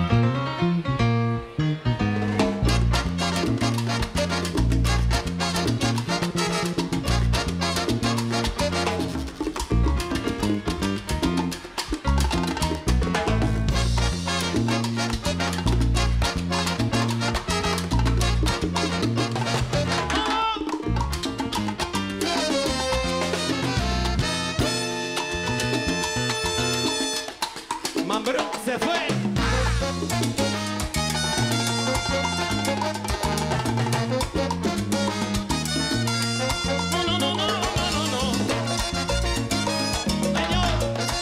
Mambrú se fue. No, no, no, no, no, no, no. Señor.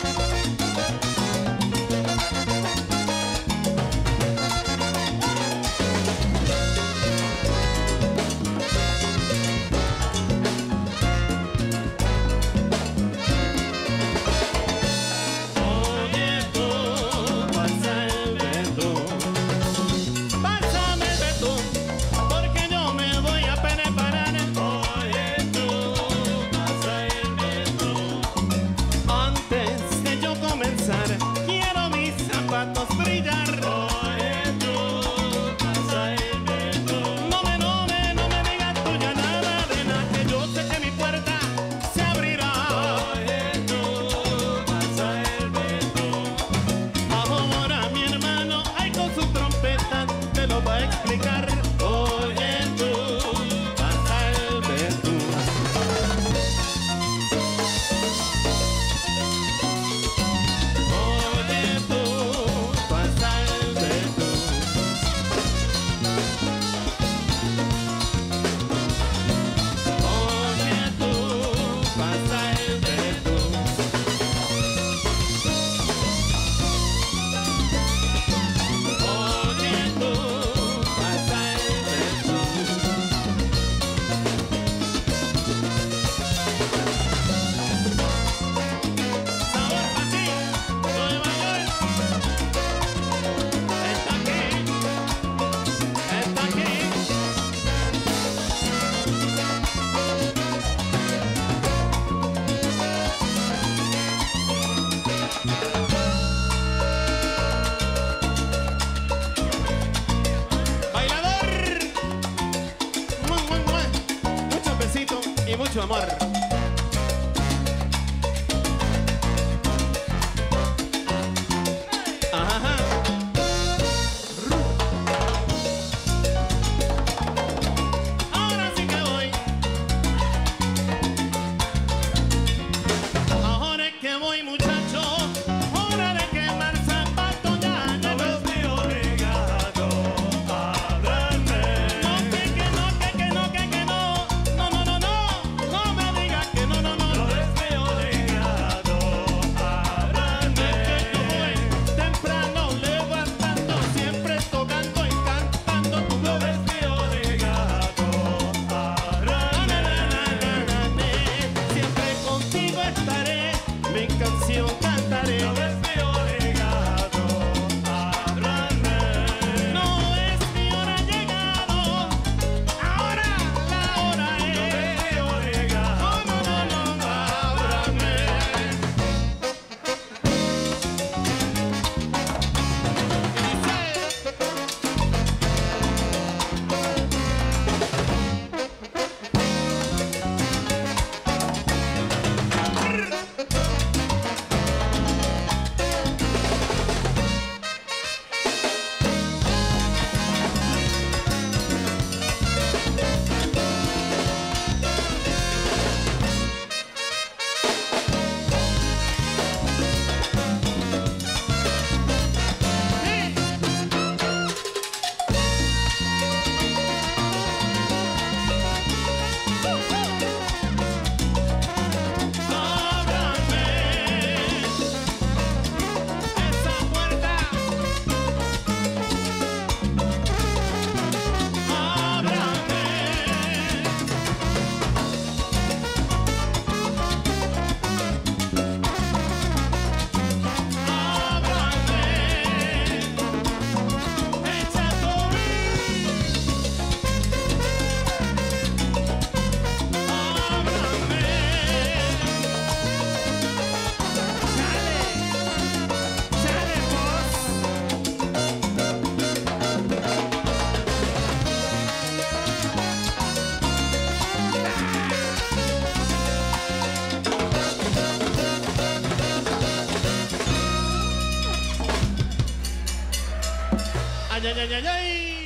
Oye tú, pasa el betún. Pásame el betún, porque yo me voy a preparar. Oye tú, pasa el betún. Antes de yo comenzar, quiero mis zapatos brillar. Oye tú, pasa el betún. No me digas tú ya nada de nada, que yo sé que mi puerta se abrirá. Oye tú, pasa el betún. Ahora mi hermano, ahí con su trompeta, te lo va a explicar. Oye tú, pasa el betún. Oye tú, pasa el betún. Oye tú, pasa el betún. Oye tú, pasa el betún. Sabor pa' ti, Nueva York. Está aquí, está aquí. Bailador. Mua, mua, mua. Muchos besitos y mucho amor. Ajá. Ahora sí que voy. Ahora es que voy, muchacho. Hora de quemar zapatos ya. No estoy obligado a darme. No, que no. No, no, no, no. No me ay, ay, ay, ay, ay.